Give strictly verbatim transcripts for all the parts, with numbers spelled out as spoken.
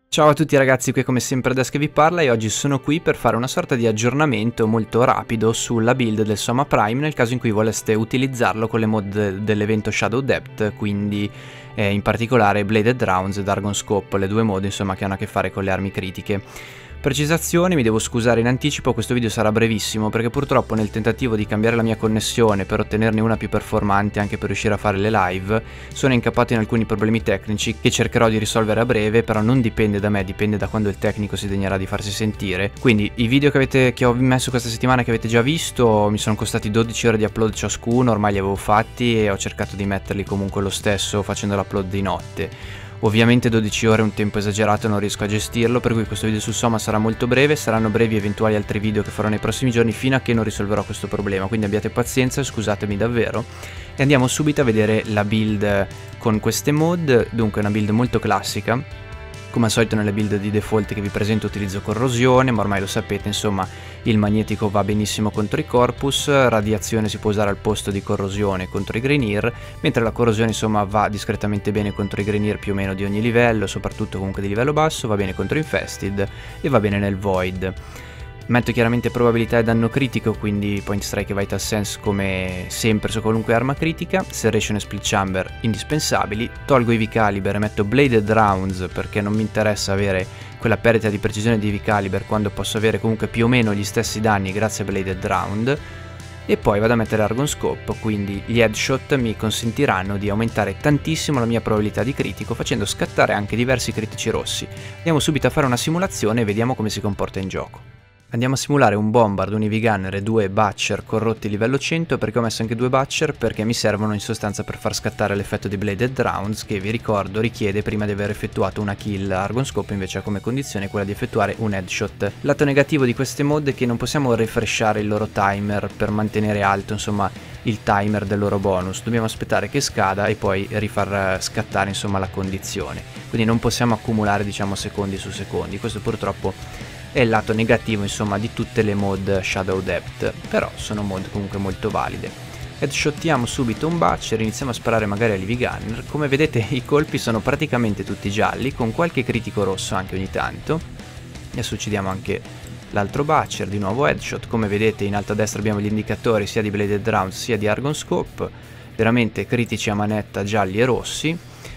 Ciao a tutti ragazzi, qui come sempre Desk che vi parla e oggi sono qui per fare una sorta di aggiornamento molto rapido sulla build del Soma Prime nel caso in cui voleste utilizzarlo con le mod dell'evento Shadow Depth, quindi eh, in particolare Bladed Rounds e Dargon Scope, le due mod insomma che hanno a che fare con le armi critiche. Precisazione, mi devo scusare in anticipo, questo video sarà brevissimo perché purtroppo nel tentativo di cambiare la mia connessione per ottenerne una più performante anche per riuscire a fare le live, sono incappato in alcuni problemi tecnici che cercherò di risolvere a breve, però non dipende da me, dipende da quando il tecnico si degnerà di farsi sentire. Quindi i video che, avete, che ho messo questa settimana che avete già visto mi sono costati dodici ore di upload ciascuno, ormai li avevo fatti e ho cercato di metterli comunque lo stesso facendo l'upload di notte. Ovviamente dodici ore è un tempo esagerato, non riesco a gestirlo, per cui questo video sul Soma sarà molto breve, saranno brevi eventuali altri video che farò nei prossimi giorni fino a che non risolverò questo problema, quindi abbiate pazienza, scusatemi davvero. E andiamo subito a vedere la build con queste mod. Dunque una build molto classica. Come al solito nelle build di default che vi presento utilizzo corrosione, ma ormai lo sapete, insomma il magnetico va benissimo contro i corpus, radiazione si può usare al posto di corrosione contro i Grineer, mentre la corrosione insomma va discretamente bene contro i Grineer più o meno di ogni livello, soprattutto comunque di livello basso, va bene contro Infested e va bene nel Void. Metto chiaramente probabilità e danno critico, quindi Point Strike e Vital Sense come sempre su qualunque arma critica, Serration e Split Chamber indispensabili, tolgo i V-Caliber e metto Bladed Rounds perché non mi interessa avere quella perdita di precisione di V-Caliber quando posso avere comunque più o meno gli stessi danni grazie a Bladed Round. E poi vado a mettere Argon Scope, quindi gli headshot mi consentiranno di aumentare tantissimo la mia probabilità di critico facendo scattare anche diversi critici rossi. Andiamo subito a fare una simulazione e vediamo come si comporta in gioco. Andiamo a simulare un Bombard, un Heavy Gunner e due Butcher corrotti livello cento. Perché ho messo anche due Butcher? Perché mi servono in sostanza per far scattare l'effetto di Bladed Rounds che vi ricordo richiede prima di aver effettuato una kill. Argon Scope invece ha come condizione quella di effettuare un headshot. Lato negativo di queste mod è che non possiamo refreshare il loro timer per mantenere alto insomma il timer del loro bonus, dobbiamo aspettare che scada e poi rifar scattare insomma la condizione, quindi non possiamo accumulare diciamo secondi su secondi. Questo purtroppo è il lato negativo insomma di tutte le mod Shadow Depth, però sono mod comunque molto valide. Headshottiamo subito un Butcher, iniziamo a sparare magari all'Heavy Gunner. Come vedete i colpi sono praticamente tutti gialli, con qualche critico rosso anche ogni tanto. Adesso uccidiamo anche l'altro Butcher, di nuovo headshot. Come vedete in alto a destra abbiamo gli indicatori sia di Bladed Rounds sia di Argon Scope, veramente critici a manetta gialli e rossi,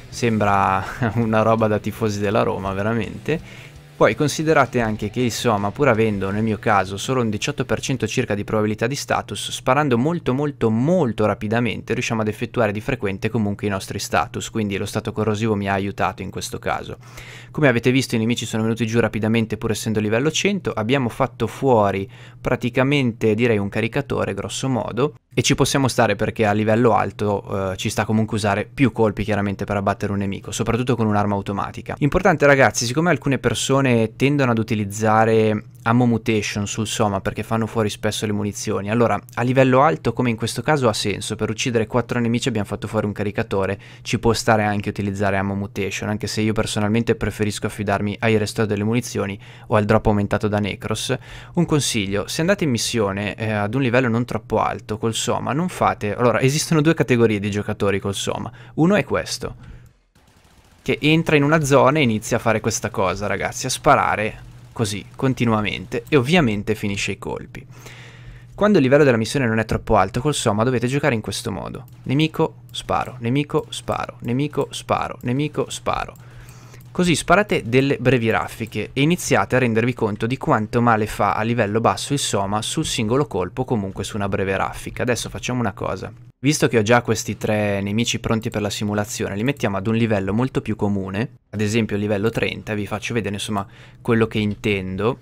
sembra una roba da tifosi della Roma veramente. Poi considerate anche che il Soma, pur avendo nel mio caso solo un diciotto per cento circa di probabilità di status, sparando molto molto molto rapidamente riusciamo ad effettuare di frequente comunque i nostri status, quindi lo stato corrosivo mi ha aiutato in questo caso. Come avete visto i nemici sono venuti giù rapidamente pur essendo livello cento, abbiamo fatto fuori praticamente direi un caricatore grosso modo, e ci possiamo stare perché a livello alto eh, ci sta comunque usare più colpi chiaramente per abbattere un nemico, soprattutto con un'arma automatica. Importante ragazzi, siccome alcune persone tendono ad utilizzare ammo mutation sul Soma perché fanno fuori spesso le munizioni, allora a livello alto come in questo caso ha senso, per uccidere quattro nemici abbiamo fatto fuori un caricatore, ci può stare anche utilizzare ammo mutation, anche se io personalmente preferisco affidarmi ai restore delle munizioni o al drop aumentato da Necros. Un consiglio, se andate in missione eh, ad un livello non troppo alto col Soma, non fate... Allora, esistono due categorie di giocatori col Soma. Uno è questo, che entra in una zona e inizia a fare questa cosa, ragazzi, a sparare così, continuamente, e ovviamente finisce i colpi. Quando il livello della missione non è troppo alto col Soma dovete giocare in questo modo. Nemico, sparo, nemico, sparo, nemico, sparo, nemico, sparo. Così sparate delle brevi raffiche e iniziate a rendervi conto di quanto male fa a livello basso il Soma sul singolo colpo, comunque su una breve raffica. Adesso facciamo una cosa. Visto che ho già questi tre nemici pronti per la simulazione, li mettiamo ad un livello molto più comune, ad esempio il livello trenta, vi faccio vedere insomma quello che intendo.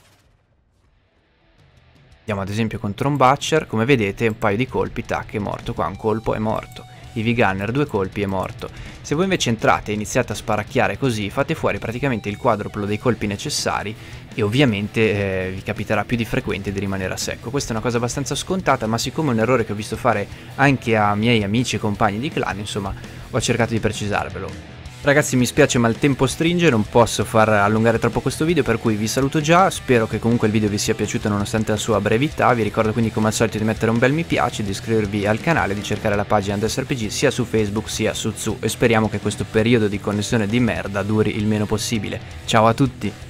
Andiamo ad esempio contro un Butcher, come vedete un paio di colpi, tac, è morto, qua un colpo è morto. Heavy Gunner, due colpi è morto. Se voi invece entrate e iniziate a sparacchiare così, fate fuori praticamente il quadruplo dei colpi necessari e ovviamente eh, vi capiterà più di frequente di rimanere a secco. Questa è una cosa abbastanza scontata, ma siccome è un errore che ho visto fare anche a miei amici e compagni di clan, insomma, ho cercato di precisarvelo. Ragazzi, mi spiace ma il tempo stringe, non posso far allungare troppo questo video, per cui vi saluto già. Spero che comunque il video vi sia piaciuto nonostante la sua brevità. Vi ricordo quindi come al solito di mettere un bel mi piace, di iscrivervi al canale, di cercare la pagina AndesRPG sia su Facebook sia su Tsu, e speriamo che questo periodo di connessione di merda duri il meno possibile. Ciao a tutti!